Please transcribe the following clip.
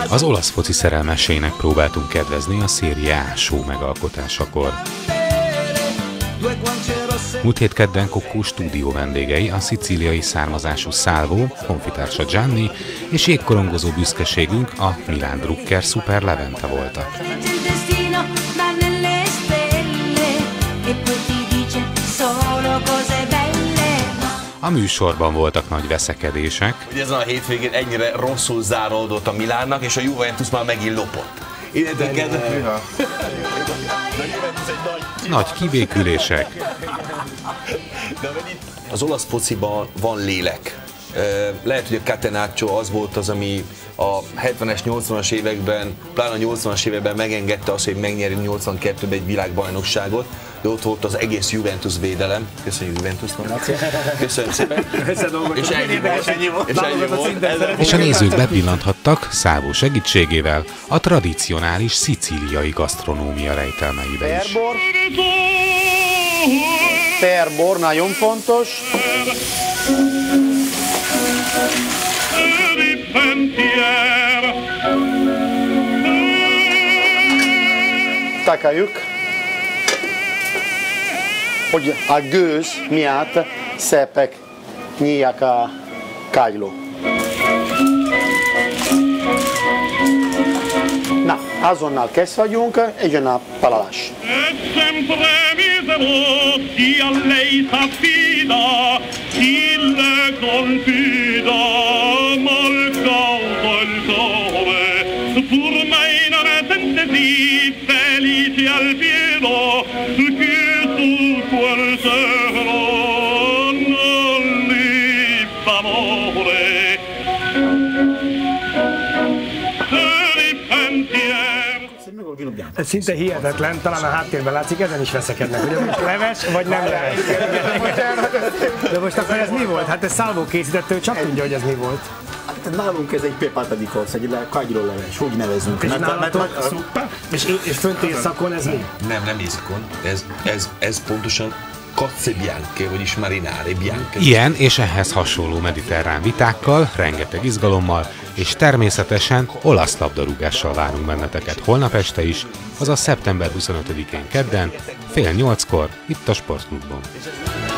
Az olasz foci szerelmeseinek próbáltunk kedvezni a Serie A show megalkotásakor. Múlt hét kedden Coccó stúdió vendégei a szicíliai származású Salvo, honfitársa Gianni és jégkorongozó büszkeségünk a Milan Drucker Super Levente voltak. A műsorban voltak nagy veszekedések. Ugye ezen a hétvégén ennyire rosszul záródott a Milánnak, és a Juventus már megint lopott. Nagy kibékülések. Az olasz fociban van lélek. Lehet, hogy a Catenaccio az volt az, ami a 70-es, 80-as években, pláne a 80-as években megengedte azt, hogy megnyerjünk 82-ben egy világbajnokságot, de ott volt az egész Juventus védelem. Köszönjük Juventusnak. Köszönjük szépen. És ennyi volt. És a nézők bepillanthattak Salvo segítségével a tradicionális szicíliai gasztronómia rejtelmeibe is. Terbor, nagyon fontos. Takarjuk, hogy a gőz miatt szépek nyílják a kagyló. Na, azonnal kész vagyunk, és jön a palalás. Ez szinte hihetetlen, talán a háttérben látszik, ezen is veszekednek, hogy most leves, vagy nem leves. De most akkor ez mi volt? Hát ez Salvo készítette, ő csak tudja, hogy ez mi volt. Hát nálunk ez egy pepata di corsa, egy kagylóleves, úgy nevezünk. És fönt éjszakon ez mi? Nem éjszakon, ez pontosan cozze bianche, vagyis marinare bianche. Ilyen és ehhez hasonló mediterrán vitákkal, rengeteg izgalommal, és természetesen olasz labdarúgással várunk benneteket holnap este is, azaz szeptember 25-én kedden, fél 8-kor itt a Sportklubban.